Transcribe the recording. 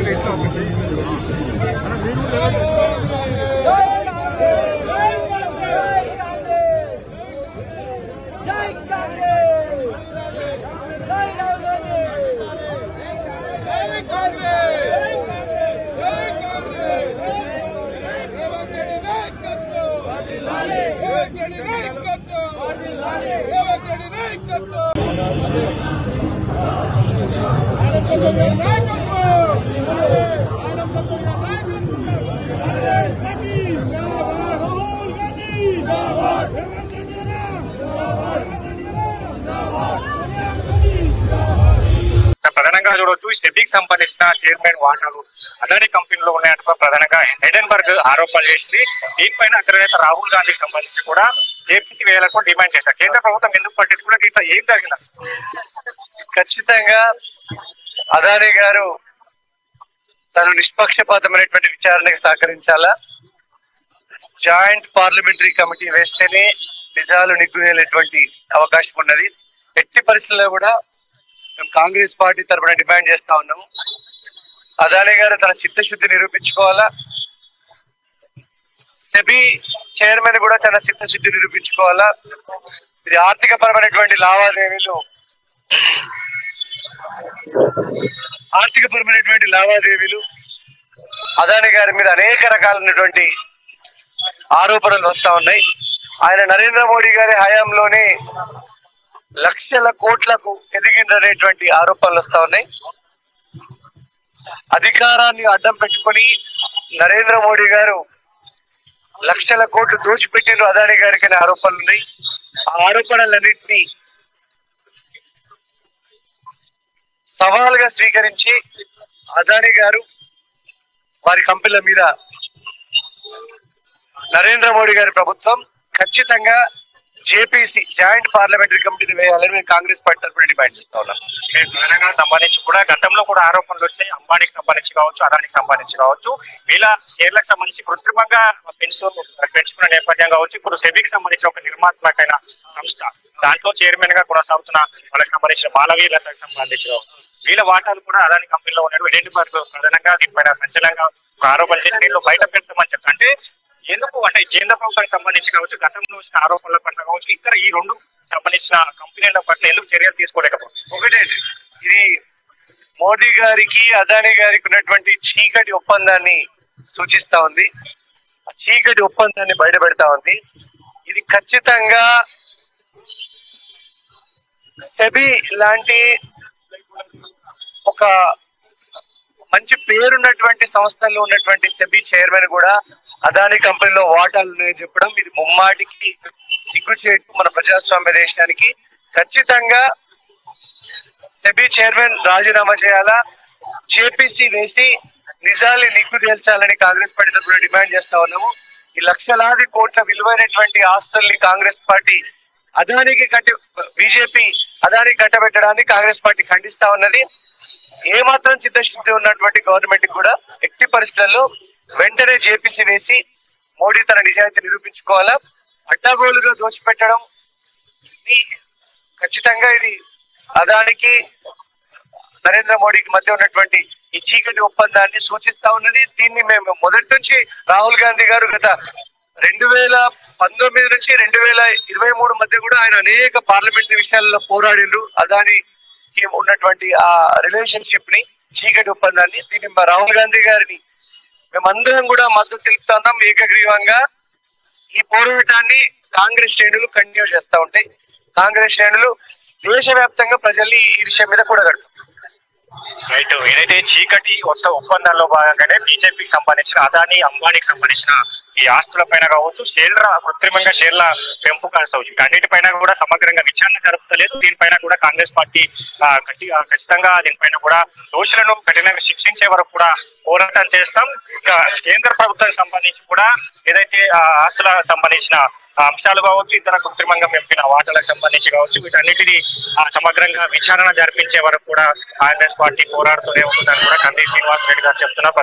ప్రధానంగా చూడవచ్చు సెబీకి సంబంధించిన చైర్మన్ వాటాలు అదానీ కంపెనీలో ఉన్నాయంటే ప్రధానంగా హైడెన్బర్గ్ ఆరోపణలు చేసింది. దీనిపైన అగ్రనేత రాహుల్ గాంధీకి సంబంధించి కూడా జేపీసీ వేయాలకు డిమాండ్ చేశారు. కేంద్ర ప్రభుత్వం ఎందుకు పట్టించుకున్నా దీంట్లో ఏం జరిగింది? ఖచ్చితంగా అదానీ గారు తను నిష్పక్షపాతమైనటువంటి విచారణకు సహకరించాలా. జాయింట్ పార్లమెంటరీ కమిటీ వేస్తేనే నిజాలు నిగ్గుదేలేటువంటి అవకాశం ఉన్నది. ఎట్టి పరిస్థితుల్లో కూడా మేము కాంగ్రెస్ పార్టీ తరఫున డిమాండ్ చేస్తా ఉన్నాము. అదానీ గారు తన చిత్తశుద్ధి నిరూపించుకోవాలా. సెబీ చైర్మన్ కూడా తన చిత్తశుద్ధి నిరూపించుకోవాలా. ఇది ఆర్థిక పరమైనటువంటి లావాదేవీలు అదానీ గారి మీద అనేక రకాలైనటువంటి ఆరోపణలు వస్తా ఉన్నాయి. ఆయన నరేంద్ర మోడీ గారి హయాంలోనే లక్షల కోట్లకు ఎదిగిందనేటువంటి ఆరోపణలు వస్తా ఉన్నాయి. అధికారాన్ని అడ్డం పెట్టుకొని నరేంద్ర మోడీ గారు లక్షల కోట్లు దోచిపెట్టిన అదానీ గారికి అనే ఆరోపణలు ఉన్నాయి. ఆ ఆరోపణలన్నింటినీ సవాలుగా స్వీకరించి అదానీ గారు వారి కంపెనీల మీద నరేంద్ర మోడీ గారి ప్రభుత్వం ఖచ్చితంగా జేపీసీ జాయింట్ పార్లమెంటరీ కమిటీని వేయాలని మేము కాంగ్రెస్ పార్టీ తరఫున డిమాండ్ చేస్తా ఉన్నాం. తెలంగాణ సంబంధించి కూడా గతంలో కూడా ఆరోపణలు వచ్చాయి. అంబానీకి సంబంధించి కావచ్చు, అదానికి సంబంధించి కావచ్చు, వీళ్ళ షేర్లకు సంబంధించి కృత్రిమంగా పెంచుకున్న నేపథ్యం కావచ్చు. ఇప్పుడు సెబీకి సంబంధించిన ఒక నిర్మాత్మకమైన సంస్థ దాంట్లో చైర్మన్ గా కొనసాగుతున్న వాళ్ళకి సంబంధించిన మాలవీయులకు సంబంధించి వీళ్ళ వాటాలు కూడా అదాని కంపెనీలో ఉన్నాడు. హైడెన్బర్గ్ ప్రధానంగా దీనిపైన సంచలనంగా ఒక ఆరోపణ చేసి దీనిలో బయట పెడతామని చెప్తారు. అంటే ఎందుకు అంటే కేంద్ర ప్రభుత్వానికి సంబంధించి కావచ్చు, గతంలో వచ్చిన ఆరోపణల పట్ల కావచ్చు, ఇతర ఈ రెండు సంబంధించిన కంపెనీల పట్ల ఎందుకు చర్యలు తీసుకోలేకపోతుంది? ఒకటే, ఇది మోడీ గారికి అదానీ గారికి ఉన్నటువంటి చీకటి ఒప్పందాన్ని సూచిస్తా ఉంది. ఆ చీకటి ఒప్పందాన్ని బయట పెడతా ఉంది. ఇది ఖచ్చితంగా సెబీ లాంటి ఒక మంచి పేరున్నటువంటి సంస్థల్లో ఉన్నటువంటి సెబీ చైర్మన్ కూడా అదానీ కంపెనీలో వాటాలు ఉన్నాయని చెప్పడం ఇది ముమ్మాటికి సిగ్గుచేటు మన ప్రజాస్వామ్య దేశానికి. ఖచ్చితంగా సెబీ చైర్మన్ రాజీనామా చేయాలా, జేపీసీ వేసి నిజాన్ని నిగ్గు తేల్చాలని కాంగ్రెస్ పార్టీ తరఫున డిమాండ్ చేస్తా ఉన్నాము. ఈ లక్షలాది కోట్ల విలువైనటువంటి ఆస్తుల్ని కాంగ్రెస్ పార్టీ బీజేపీ అదానీ కట్టబెట్టడాన్ని కాంగ్రెస్ పార్టీ ఖండిస్తా ఉన్నది. ఏమాత్రం చిత్తశుద్ధి ఉన్నటువంటి గవర్నమెంట్ కూడా ఎట్టి పరిస్థితుల్లో వెంటనే జేపీసీ వేసి మోడీ తన నిజాయితీ నిరూపించుకోవాలా. అడ్డగోలుగా దోచిపెట్టడం ఖచ్చితంగా ఇది అదానికి నరేంద్ర మోడీకి మధ్య ఉన్నటువంటి ఈ చీకటి ఒప్పందాన్ని సూచిస్తా ఉన్నది. దీన్ని మేము మొదటి నుంచి రాహుల్ గాంధీ గారు గత 2019 నుంచి 2023 మధ్య కూడా ఆయన అనేక పార్లమెంటరీ విషయాల్లో పోరాడిండ్రు. అదానికి ఉన్నటువంటి ఆ రిలేషన్షిప్ ని, చీకటి ఒప్పందాన్ని, దీన్ని రాహుల్ గాంధీ గారిని మేమందరం కూడా మద్దతు తెలుపుతున్నాం. ఏకగ్రీవంగా ఈ పోరాటాన్ని కాంగ్రెస్ శ్రేణులు కంటిన్యూ చేస్తా ఉంటాయి. కాంగ్రెస్ శ్రేణులు దేశవ్యాప్తంగా ప్రజల్ని ఈ విషయం మీద కూడగడుతుంది. రైట్. ఏదైతే చీకటి ఒప్పందాల్లో భాగంగానే బీజేపీకి సంబంధించిన అదానీ, అంబానీకి సంబంధించిన ఈ ఆస్తుల పైన కావచ్చు, కృత్రిమంగా షేర్ల పెంపు కావచ్చు, అన్నిటిపైన కూడా సమగ్రంగా విచారణ జరుపుతలేదు. దీనిపైన కూడా కాంగ్రెస్ పార్టీ ఖచ్చితంగా దీనిపైన కూడా దోషులను కఠినంగా శిక్షించే వరకు కూడా పోరాటం చేస్తాం. ఇక కేంద్ర ప్రభుత్వానికి సంబంధించి కూడా ఏదైతే ఆస్తులకు సంబంధించిన అంశాలు కావచ్చు, ఇతర కృత్రిమంగా పెంపిన వాటాలకు సంబంధించి కావచ్చు, వీటన్నిటిని సమగ్రంగా విచారణ జరిపించే వరకు కూడా కాంగ్రెస్ పార్టీ పోరాడుతూనే ఉంటుందని కూడా కంది శ్రీనివాస్ రెడ్డి గారు చెప్తున్నారు.